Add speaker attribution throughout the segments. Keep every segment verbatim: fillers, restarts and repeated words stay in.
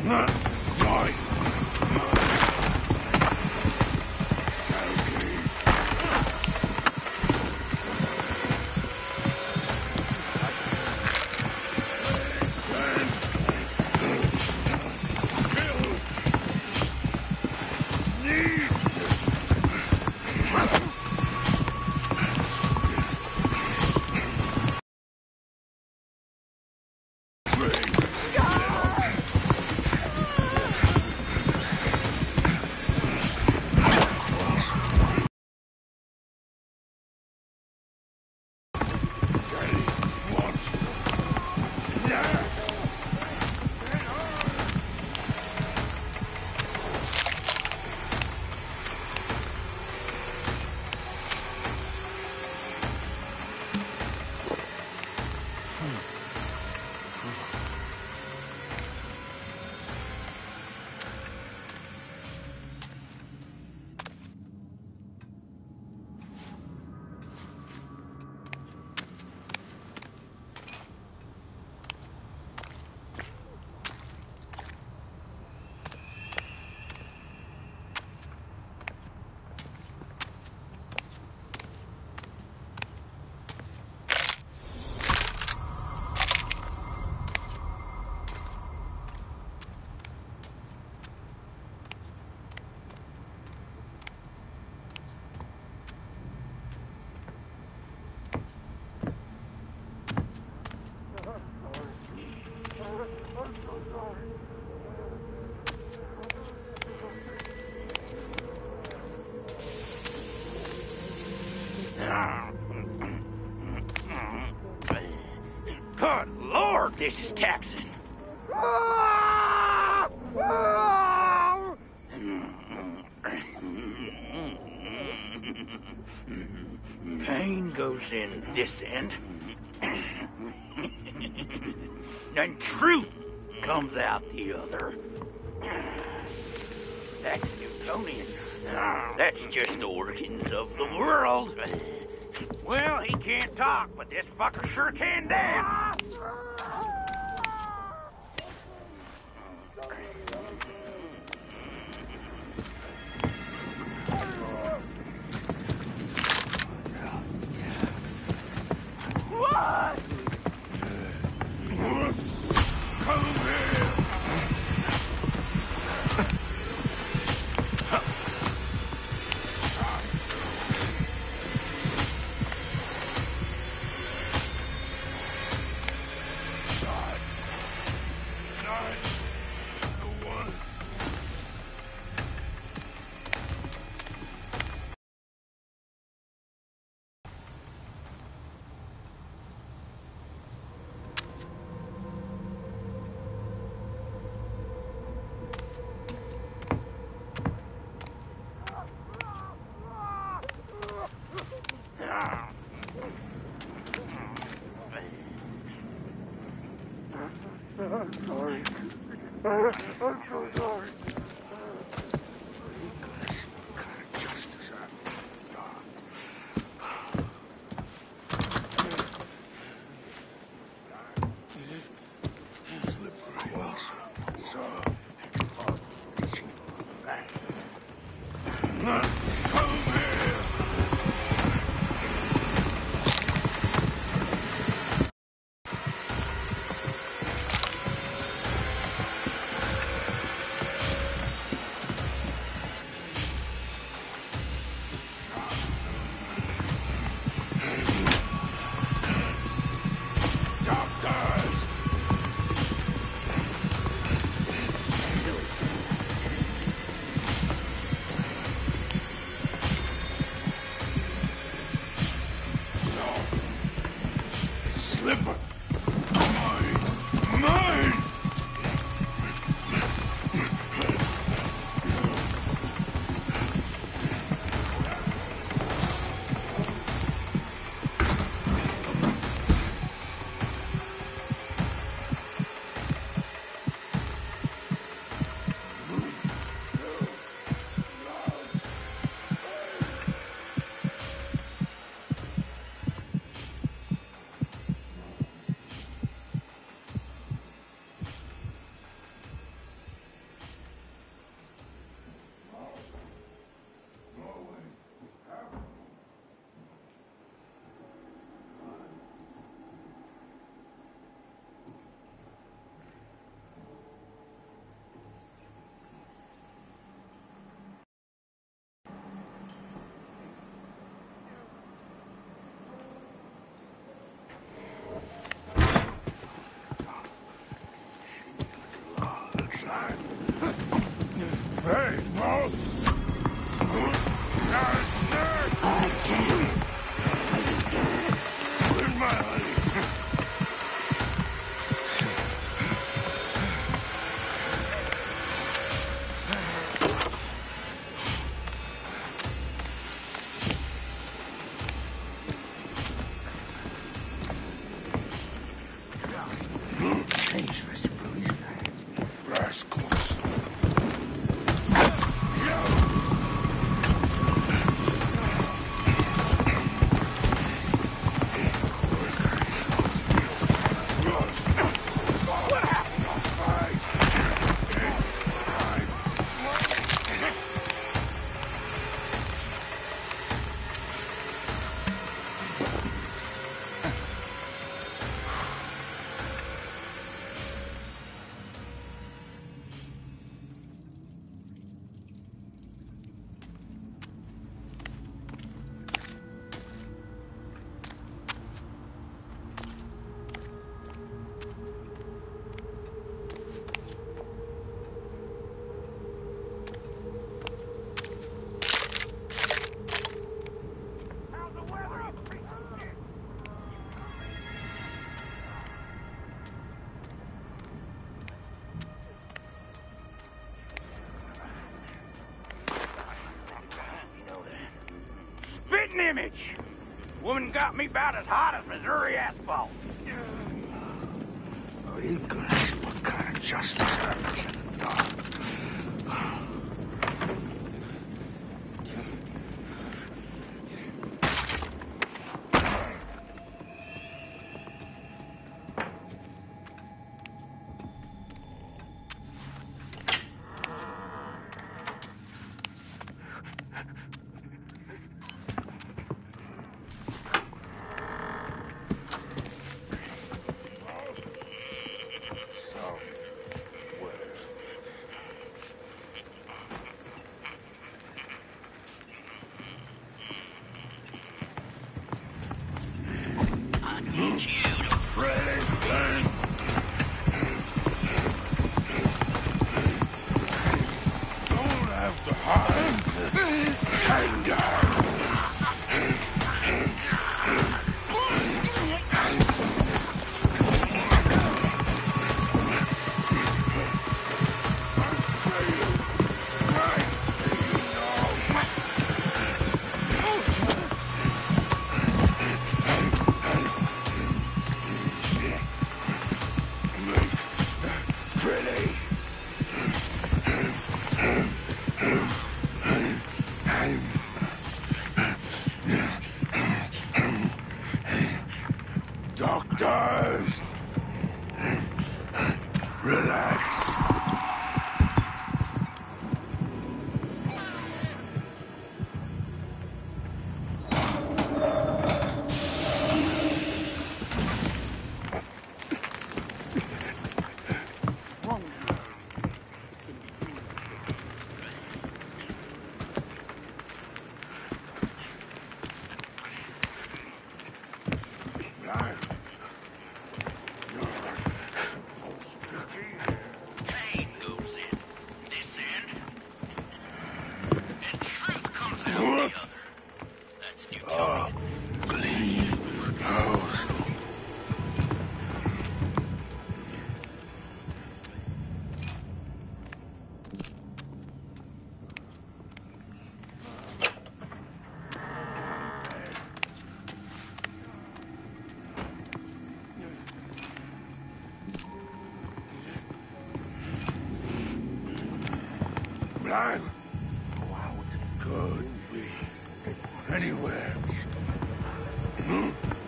Speaker 1: Good Lord, this is taxing. Pain goes in this end, and truth comes out the other. That's Newtonian. That's just the workings of the world. Well, he can't talk, but this fucker sure can dance. What? Come here. I'm sorry. I'm so sorry.
Speaker 2: Hey, no!
Speaker 1: I can't.
Speaker 2: Where's my honey? Rascals.
Speaker 1: Spitting image. Woman got me about as hot as Missouri asphalt.
Speaker 2: Oh, you gonna see what kind of justice happens in the dark. Doctors! Relax. Blind? Oh, how it's good to be anywhere. Hmm?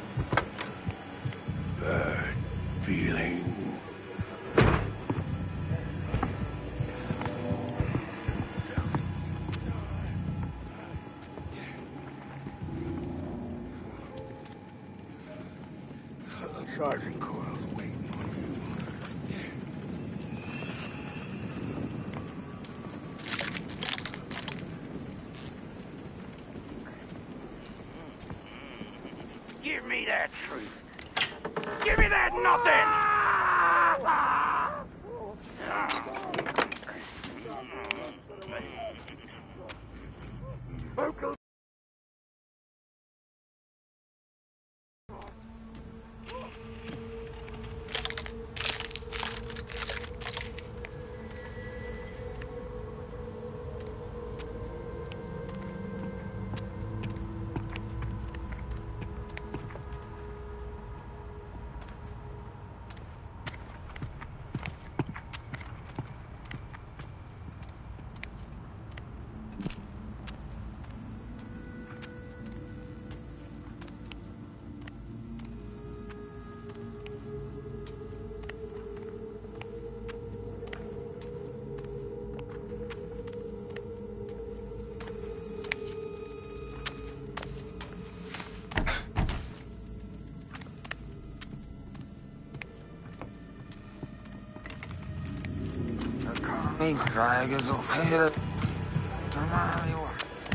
Speaker 2: That feeling. Sergeant Coyle's waiting on you.
Speaker 1: Give me that truth. Give me that nothing!
Speaker 3: Me flag is okay to turn on you.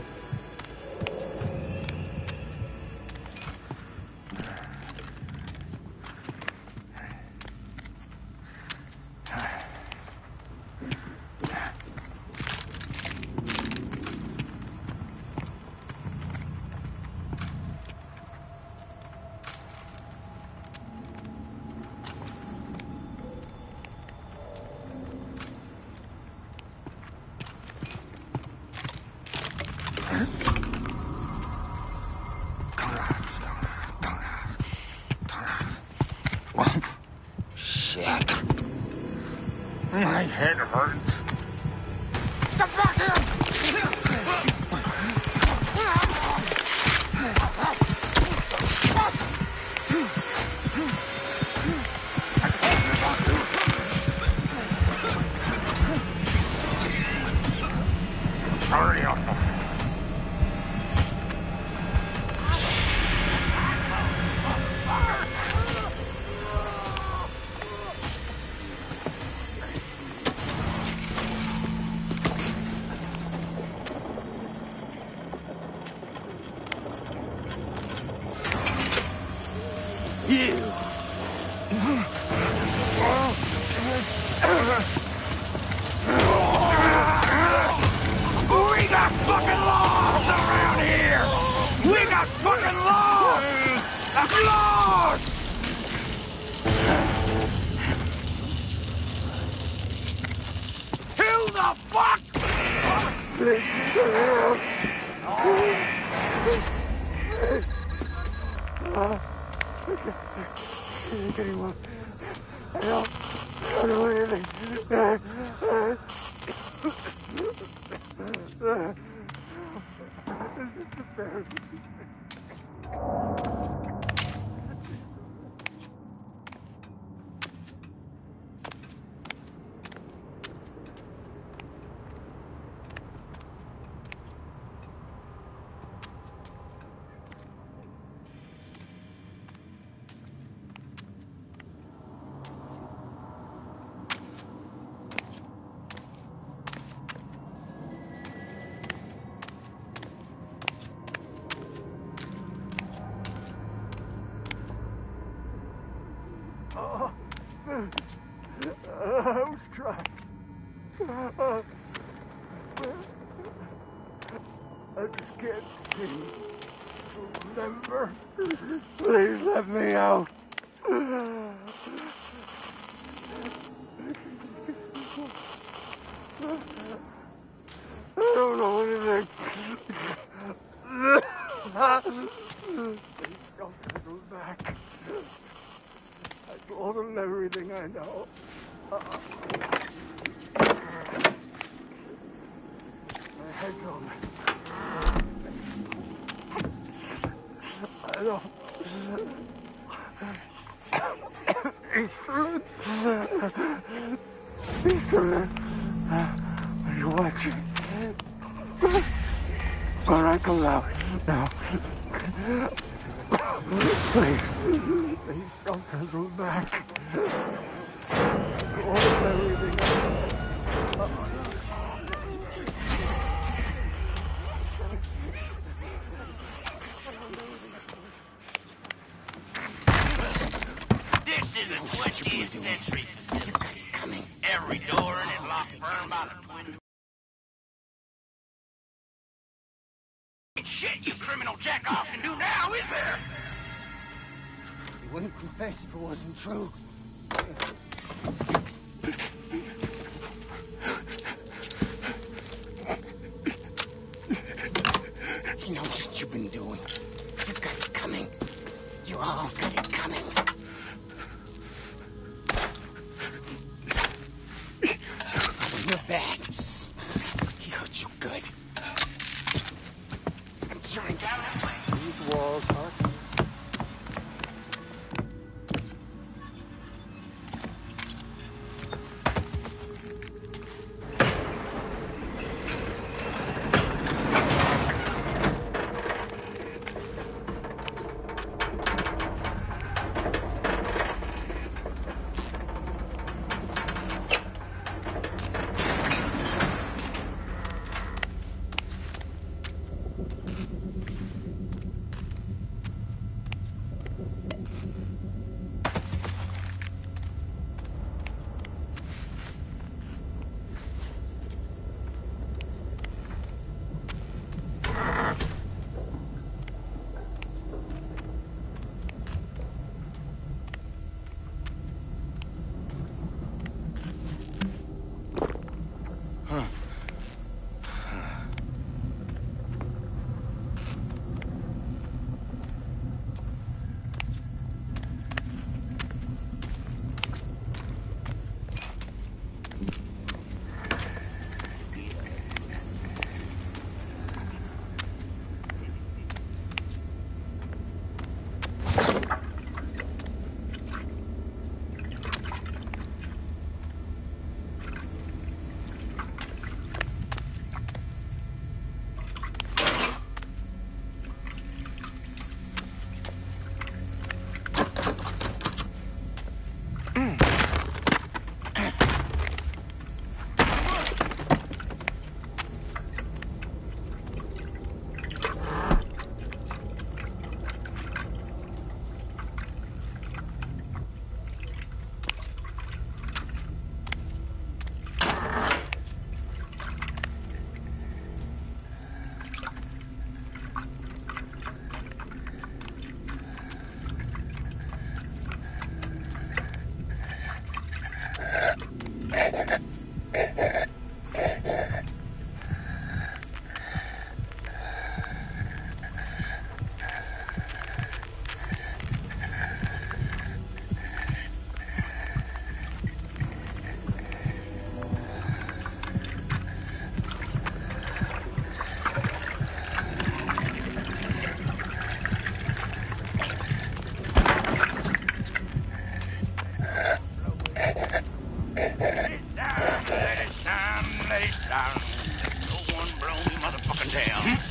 Speaker 3: Shit. My head hurts. Get back here! Hurry up.
Speaker 1: We got fucking laws around here! We got fucking laws! Laws! Who the fuck?
Speaker 2: Anyone? I don't, I don't know anything. This is embarrassing. Oh, I was trying. I just can't see. Remember? Please let me out. I don't know anything. Don't go back. I told him everything I know. Uh-uh. My head's on me. I don't... Easterlin? Easterlin? Are you watching? When I come out, now. Please, please don't send me back. All of everything.
Speaker 1: This is a twentieth century facility. Every door in it locked firm by the twin. Shit you criminal jackoffs can do now, is there?
Speaker 4: He wouldn't confess if it wasn't true. He knows what you've been doing. You've got it coming. You all got it coming. You're bad. He hurt you good. I'm trying down this way.
Speaker 2: These walls are...
Speaker 1: Let it sound, let it sound. No one blow me motherfucking down.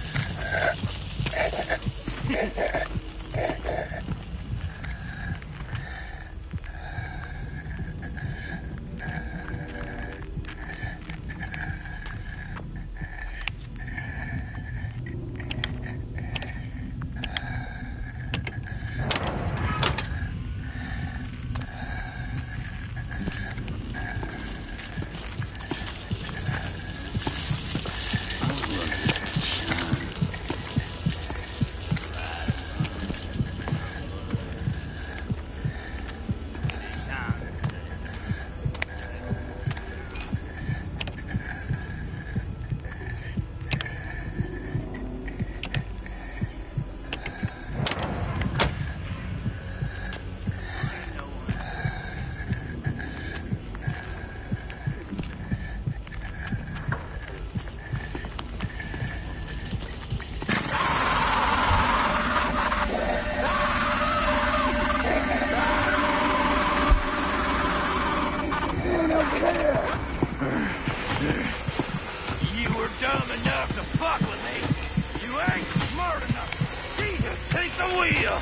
Speaker 1: You were dumb enough to fuck with me. You ain't smart enough. Jesus, take the wheel.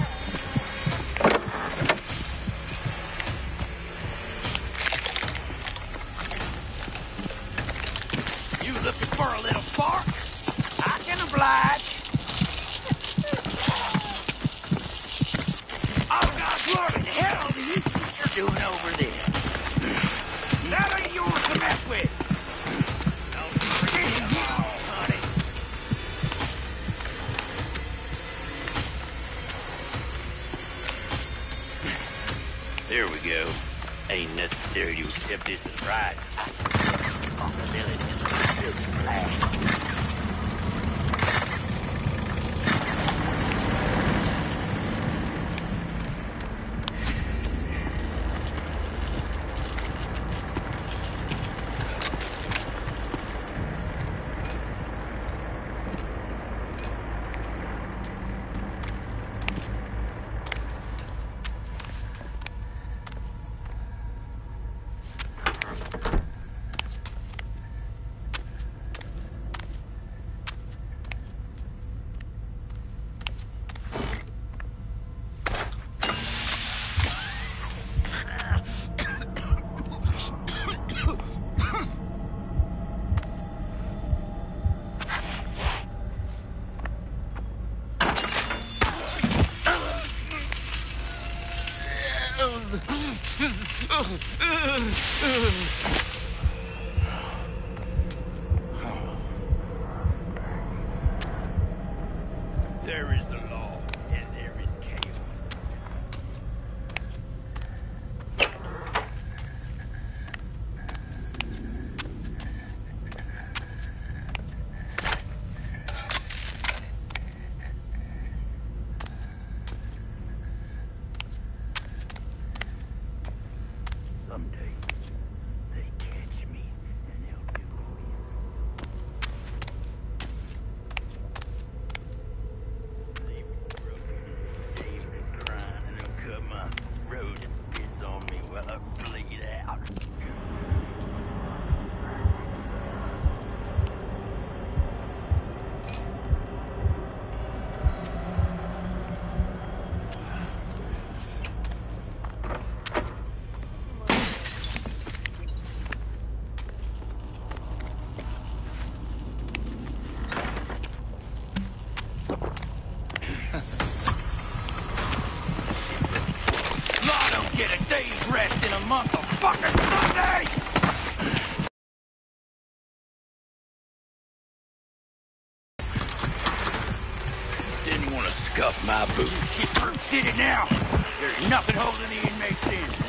Speaker 1: You looking for a little spark? I can oblige. Oh, God, what the hell do you think you're doing over there? That ain't yours to mess with. Don't forget them all, honey. There we go. Ain't necessary to accept this as right. Possibility is flash. There is the law, and there is chaos. Someday, they catch me, and they'll do for you. They've been broken, they've been crying, and they'll cut my road and piss on me while I bleed out. I don't get a day's rest in a month of fucking Sunday! Didn't want to scuff my boots. Shit, did it now. There's nothing holding the inmates in.